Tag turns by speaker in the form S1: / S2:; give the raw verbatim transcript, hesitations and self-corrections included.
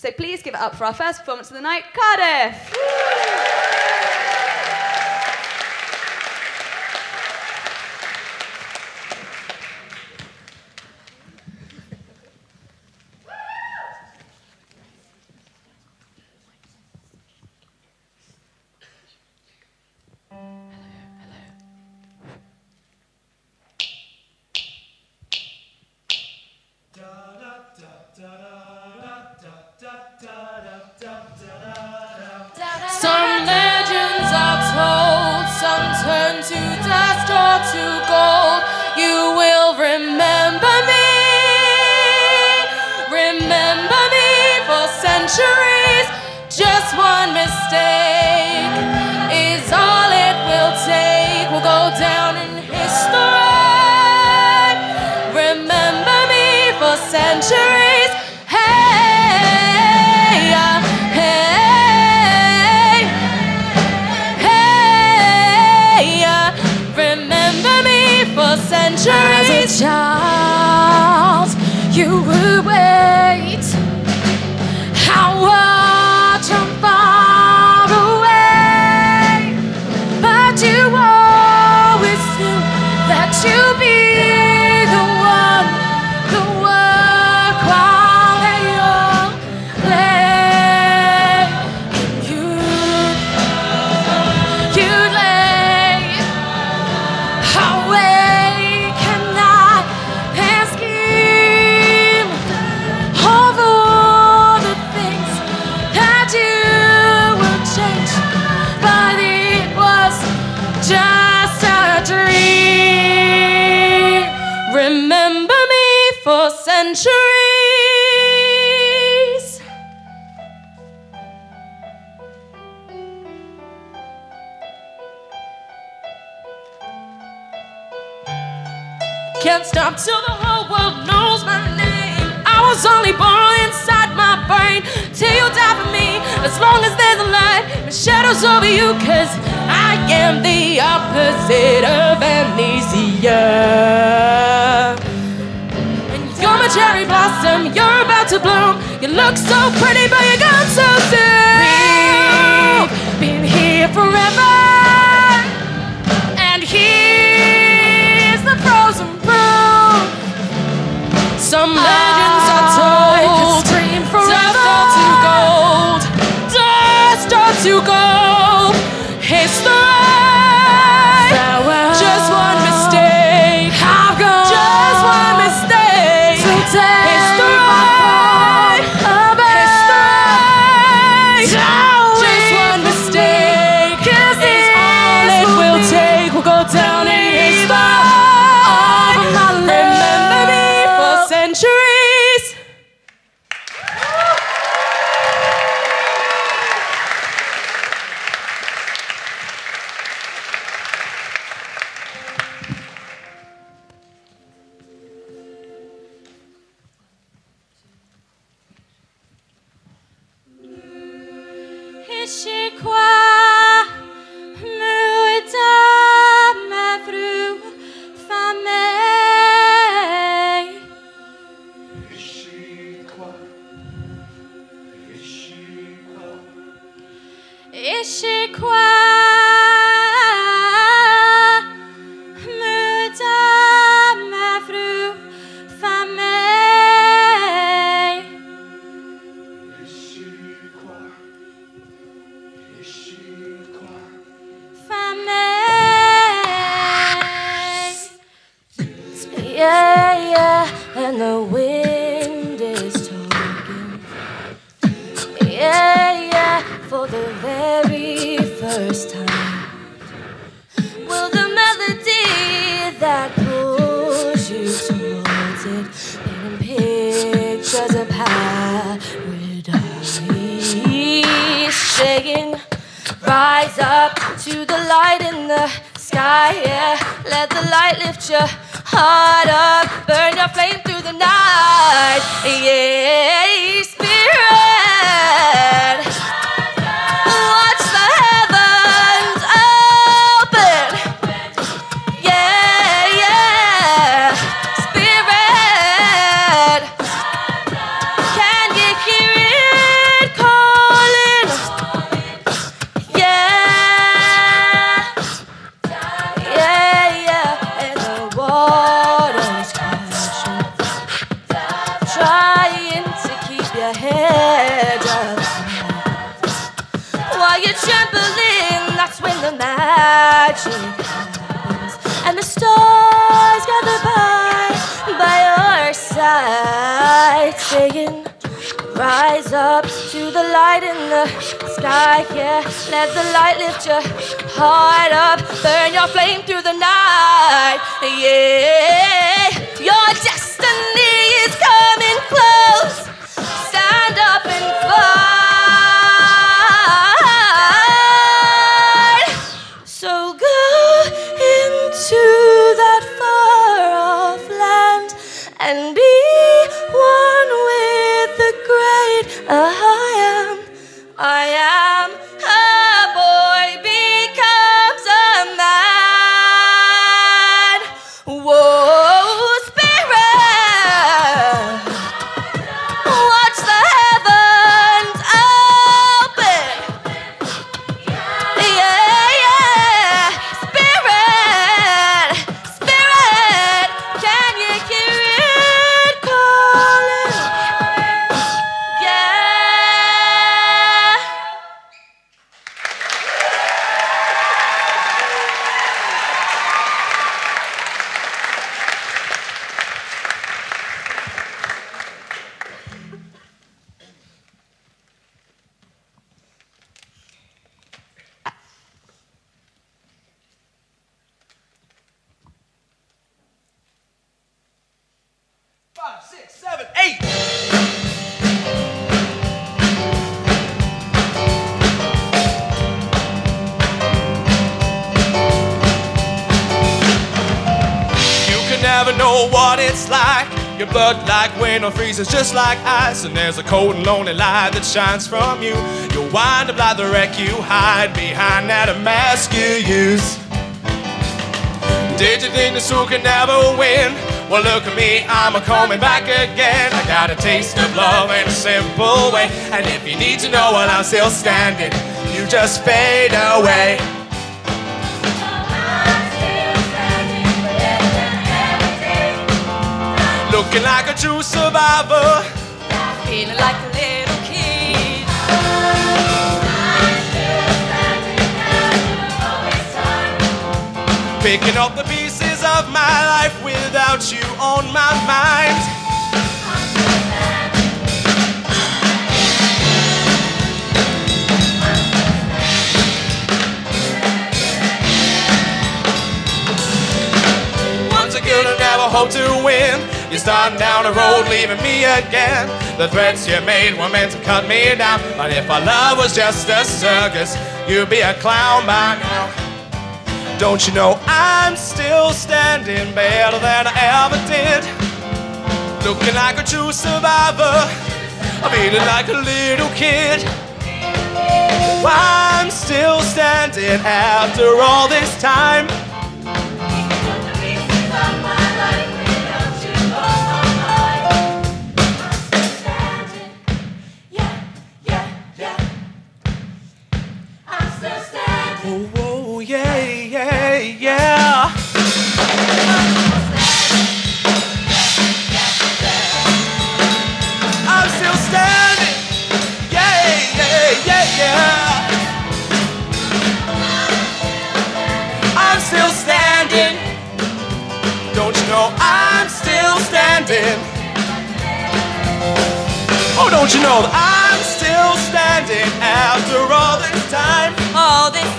S1: So please give it up for our first performance of the night, Cardiff.
S2: Some legends are told, some turn to dust or to gold. You will remember me, remember me for centuries. Just one mistake is all it will take. We'll go down in history. Remember me for centuries. Hey, uh, hey, hey, uh, remember me for centuries. As a child, you would wait. How much I'm far away, but you always knew that you'd be the one, the work while the young play. You, you lay awake at night and scheme of all the things that you will change, but it was just a dream. Remember me for centuries. Can't stop till the whole world knows my name. I was only born inside my brain. Till you die for me, as long as there's a light, the shadows over you, cause I am the opposite of amnesia. And you're my cherry blossom, you're about to bloom. You look so pretty, but you're gone so soon. We've been here forever, and here's the frozen proof. Some legends are told, dust or to gold, dust or to gold. History, farewell. Just one mistake, I've gone. Just one mistake, today. History, history. Just one mistake, cause it's all it will take. We'll go down in history. Remember me for centuries. Et chez quoi me dame fru famille.
S3: Et chez quoi, et chez quoi,
S2: Et chez quoi me dame fru famille.
S3: et chez quoi, et chez quoi.
S2: Famille. Yeah, yeah, and the wind is talking. Yeah, yeah, for the very first time. Will the melody that pulls you towards it paint pictures of paradise? Shaking, rise up to the light in the sky, yeah. Let the light lift your heart up, burn your flame through the night, yeah. Spirit, watch the heavens open, yeah, yeah. Spirit, can you hear it? head up. While you're trembling, that's when the magic happens. And the stars gather by, by your side, saying, rise up to the light in the sky, yeah. Let the light lift your heart up, burn your flame through the night, yeah. Your destiny is coming close. Stand up and fight. So go into that far-off land and be one with the great I am. I am a boy becomes a man. Whoa, spirit, watch the heavens open. Yeah, yeah, spirit, spirit, can you hear it calling? Yeah.
S3: Five, six, seven, eight. You can never know what it's like. Your blood like wind or freezes just like ice. And there's a cold and lonely light that shines from you. You'll wind up like the wreck you hide behind that mask you use. Did you think this who can never win? Well, look at me, I'm a coming back again. I got a taste of love in a simple way. And if you need to know while I'm still standing, you just fade away. Looking like a true survivor,
S2: Feeling like a little kid.
S3: picking up the pieces of my life without you on my mind. Once again, I never hope to win. You're starting down the road, leaving me again. The threats you made were meant to cut me down. But if our love was just a circus, you'd be a clown by now. Don't you know I'm still standing better than I ever did? Looking like a true survivor, I'm feeling like a little kid. I'm still standing after all this time. Oh, oh, yeah, yeah, yeah. I'm still standing. Yeah, yeah, yeah, yeah. I'm still standing. Don't you know I'm still standing? Oh, don't you know that I'm still standing after all this time?
S2: All this